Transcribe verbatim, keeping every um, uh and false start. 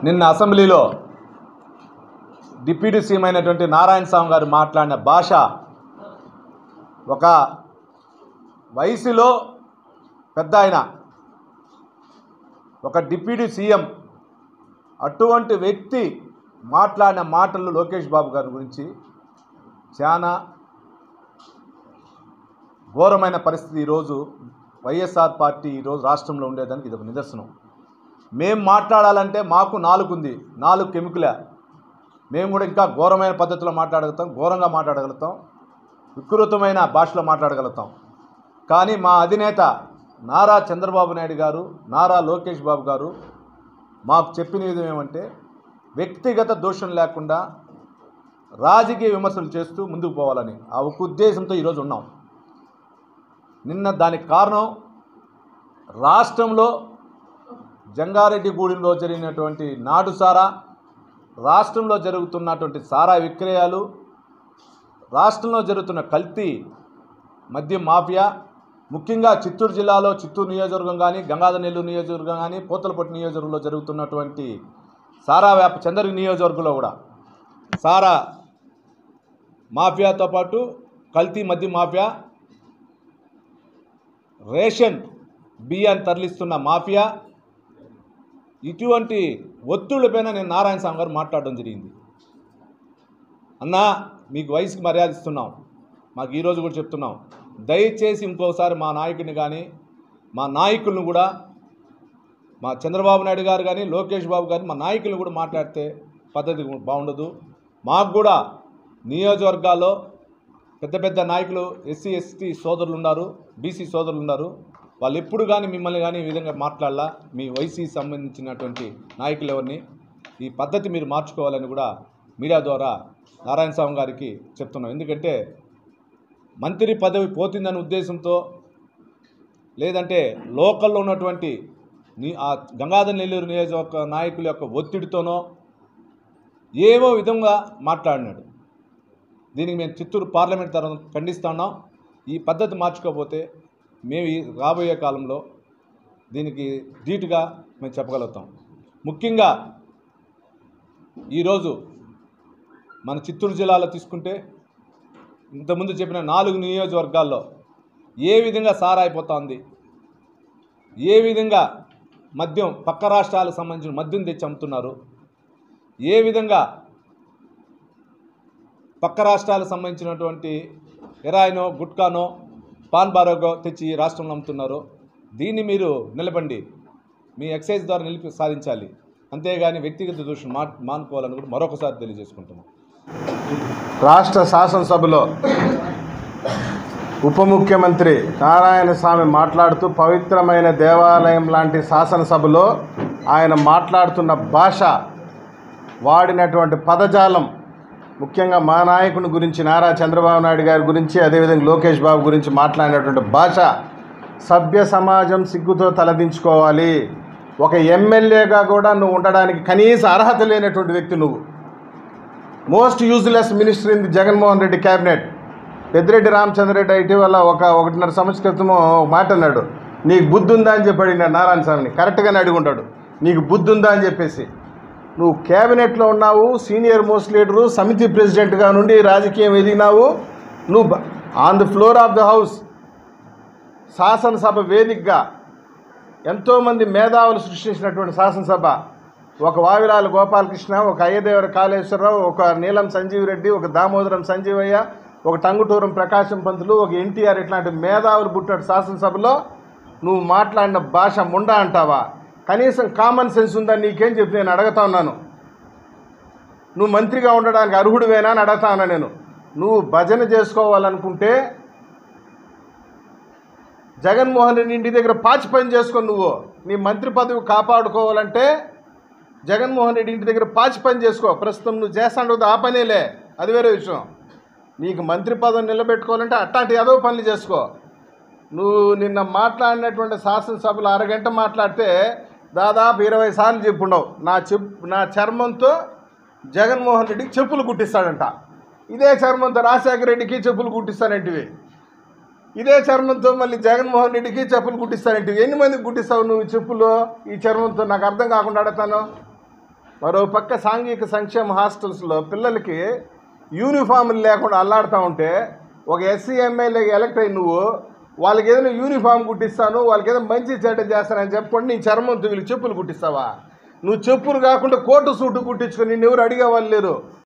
నిన్న అసెంబ్లీలో deputy CM అయినటువంటి నారాయణ స్వామి గారు మాట్లాడిన భాష ఒక వయసులో పెద్ద ఆయన, ఒక డిప్యూటీ సీఎం, అటువంటి వ్యక్తి మాట్లాడిన మాటలు లోకేష్ బాబు గారి గురించి చాలా ఘోరమైన పరిస్థితి. ఈరోజు వైఎస్ఆర్ పార్టీ ఈరోజు రాష్ట్రంలో ఉండేదానికి ఇది ఒక నిదర్శనం. మేము మాట్లాడాలంటే మాకు నాలుగు ఉంది, నాలుగు కెమికలే. మేము కూడా ఇంకా ఘోరమైన పద్ధతిలో మాట్లాడగలుగుతాం, ఘోరంగా మాట్లాడగలుగుతాం, వికృతమైన భాషలో మాట్లాడగలుగుతాం. కానీ మా అధినేత నారా చంద్రబాబు నాయుడు గారు, నారా లోకేష్ బాబు గారు మాకు చెప్పిన విధం ఏమంటే వ్యక్తిగత దోషం లేకుండా రాజకీయ విమర్శలు చేస్తూ ముందుకు పోవాలని ఆ ఒక ఉద్దేశంతో ఈరోజు ఉన్నాం. నిన్న దానికి కారణం రాష్ట్రంలో జంగారెడ్డిగూడెంలో జరిగినటువంటి నాడు సారా, రాష్ట్రంలో జరుగుతున్నటువంటి సారా విక్రయాలు, రాష్ట్రంలో జరుగుతున్న కల్తీ మద్యం మాఫియా, ముఖ్యంగా చిత్తూరు జిల్లాలో చిత్తూరు నియోజకవర్గం కానీ, గంగాధర నెల్లూరు నియోజకవర్గం కానీ, పోతలపట్టు నియోజకవర్గంలో జరుగుతున్నటువంటి సారా వ్యాప చంద్రగిరి నియోజకవర్గంలో కూడా సారా మాఫియాతో పాటు కల్తీ మద్యం మాఫియా, రేషన్ బియ్యాన్ని తరలిస్తున్న మాఫియా, ఇటువంటి ఒత్తిళ్లపైన నేను నారాయణ స్వామి గారు మాట్లాడడం జరిగింది. అన్నా, మీకు వయసుకి మర్యాద ఇస్తున్నాం, మాకు ఈరోజు కూడా చెప్తున్నాం, దయచేసి ఇంకోసారి మా నాయకుడిని కానీ మా నాయకులను కూడా, మా చంద్రబాబు నాయుడు గారు కానీ లోకేష్ బాబు గారు మా నాయకులను కూడా మాట్లాడితే పద్ధతి బాగుండదు. మాకు కూడా నియోజకవర్గాల్లో పెద్ద పెద్ద నాయకులు, ఎస్సీ ఎస్టీ సోదరులు ఉన్నారు, బీసీ సోదరులు ఉన్నారు. వాళ్ళు ఎప్పుడు కానీ మిమ్మల్ని కానీ ఈ విధంగా మాట్లాడాలా, మీ వైసీకి సంబంధించినటువంటి నాయకులు ఎవరిని, ఈ పద్ధతి మీరు మార్చుకోవాలని కూడా మీడియా ద్వారా నారాయణ స్వామి గారికి చెప్తున్నాం. ఎందుకంటే మంత్రి పదవి పోతుందనే ఉద్దేశంతో, లేదంటే లోకల్లో ఉన్నటువంటి నీ ఆ గంగాధర నెల్లూరు నియోజకవర్గ నాయకుల యొక్క ఒత్తిడితోనో ఏవో విధంగా మాట్లాడినాడు. దీనికి మేము చిత్తూరు పార్లమెంట్ తరఫున ఖండిస్తూ ఉన్నాం. ఈ పద్ధతి మార్చుకోకపోతే మేము ఈ రాబోయే కాలంలో దీనికి ధీటుగా మేము చెప్పగలుగుతాం. ముఖ్యంగా ఈరోజు మన చిత్తూరు జిల్లాలో తీసుకుంటే ఇంతకుముందు చెప్పిన నాలుగు నియోజకవర్గాల్లో ఏ విధంగా సారా అయిపోతుంది, ఏ విధంగా మద్యం పక్క రాష్ట్రాలకు సంబంధించిన మద్యం తెచ్చి అమ్ముతున్నారు, ఏ విధంగా పక్క రాష్ట్రాలకు సంబంధించినటువంటి ఎరాయినో గుట్కానో పాన్ బారోగో తెచ్చి రాష్ట్రంలో అమ్ముతున్నారు. దీన్ని మీరు నిలబండి, మీ ఎక్సైజ్ ద్వారా నిలిపి సాధించాలి, అంతేగాని వ్యక్తిగత దోషం మా మానుకోవాలని కూడా మరొకసారి తెలియజేసుకుంటున్నాం. రాష్ట్ర శాసనసభలో ఉప ముఖ్యమంత్రి నారాయణ స్వామి మాట్లాడుతూ పవిత్రమైన దేవాలయం లాంటి శాసనసభలో ఆయన మాట్లాడుతున్న భాష, వాడినటువంటి పదజాలం, ముఖ్యంగా మా నాయకుని గురించి, నారా చంద్రబాబు నాయుడు గారి గురించి, అదేవిధంగా లోకేష్ బాబు గురించి మాట్లాడినటువంటి భాష సభ్య సమాజం సిగ్గుతో తలదించుకోవాలి. ఒక ఎమ్మెల్యేగా కూడా నువ్వు ఉండడానికి కనీస అర్హత లేనటువంటి వ్యక్తి నువ్వు. Most useless minister in the Jaganmohan Reddy cabinet. Peddireddy Ramachandra Reddy ఇటీవల ఒక ఒకటిన్నర సంవత్సరం క్రితం మాట అన్నాడు, నీకు బుద్ధి ఉందా అని చెప్పి అడిగినాడు నారాయణ స్వామిని. కరెక్ట్గానే అడుగుంటాడు, నీకు బుద్ధి ఉందా అని చెప్పేసి. నువ్వు క్యాబినెట్లో ఉన్నావు, సీనియర్ మోస్ట్ లీడరు, సమితి ప్రెసిడెంట్గా నుండి రాజకీయం ఎదిగినావు. నువ్వు on the floor of the house, శాసనసభ వేదికగా ఎంతోమంది మేధావులు సృష్టించినటువంటి శాసనసభ, ఒక వావిలాల గోపాలకృష్ణ, ఒక అయ్యదేవర కాళేశ్వరరావు, ఒక నీలం సంజీవ్ రెడ్డి, ఒక దామోదరం సంజీవయ్య, ఒక టంగుటూరం ప్రకాశం పంతులు, ఒక ఎన్టీఆర్, ఇట్లాంటి మేధావులు పుట్టిన శాసనసభలో నువ్వు మాట్లాడిన భాష ముండా అంటావా? కనీసం కామన్ సెన్స్ ఉందా నీకేం చెప్పి నేను అడుగుతా ఉన్నాను. నువ్వు మంత్రిగా ఉండడానికి అర్హుడివేనా అని అడుగుతా ఉన్నా నేను. నువ్వు భజన చేసుకోవాలనుకుంటే జగన్మోహన్ రెడ్డి ఇంటి దగ్గర పాచి పని చేసుకొని నువ్వు నీ మంత్రి పదవి కాపాడుకోవాలంటే జగన్మోహన్ రెడ్డి ఇంటి దగ్గర పాచి పని చేసుకో. ప్రస్తుతం నువ్వు చేస్తాండదు ఆ పనేలే, అది వేరే విషయం. నీకు మంత్రి పదవి నిలబెట్టుకోవాలంటే అట్లాంటి ఏదో పనులు చేసుకో. నువ్వు నిన్న మాట్లాడినటువంటి శాసనసభలో అరగంట మాట్లాడితే దాదాపు ఇరవై సార్లు చెప్పుండవు, నా చెప్ నా చర్మంతో జగన్మోహన్ రెడ్డికి చెప్పులు కుట్టిస్తాడంట, ఇదే చర్మంతో రాజశేఖర రెడ్డికి చెప్పులు కుట్టిస్తానంటివి, ఇదే చర్మంతో మళ్ళీ జగన్మోహన్ రెడ్డికి చెప్పులు కుట్టిస్తానంటివి. ఎన్ని మందికి కుట్టిస్తావు నువ్వు చెప్పులు ఈ చర్మంతో? నాకు అర్థం కాకుండా అడుగుతాను. మరో పక్క సాంఘిక సంక్షేమ హాస్టల్స్లో పిల్లలకి యూనిఫామ్లు లేకుండా అల్లాడుతూ ఉంటే ఒక ఎస్సీ ఎమ్మెల్యేకి ఎలక్ట్ అయ్యి నువ్వు వాళ్ళకి ఏదైనా యూనిఫామ్ కుట్టిస్తాను, వాళ్ళకి ఏదైనా మంచి చెడ్డ చేస్తానని చెప్పుకొని నీ చర్మం తుగిలి చెప్పులు కుట్టిస్తావా? నువ్వు చెప్పులు కాకుండా కోటు సూటు కుట్టించుకొని నిన్ను ఎవరు అడిగే వాళ్ళు లేరు.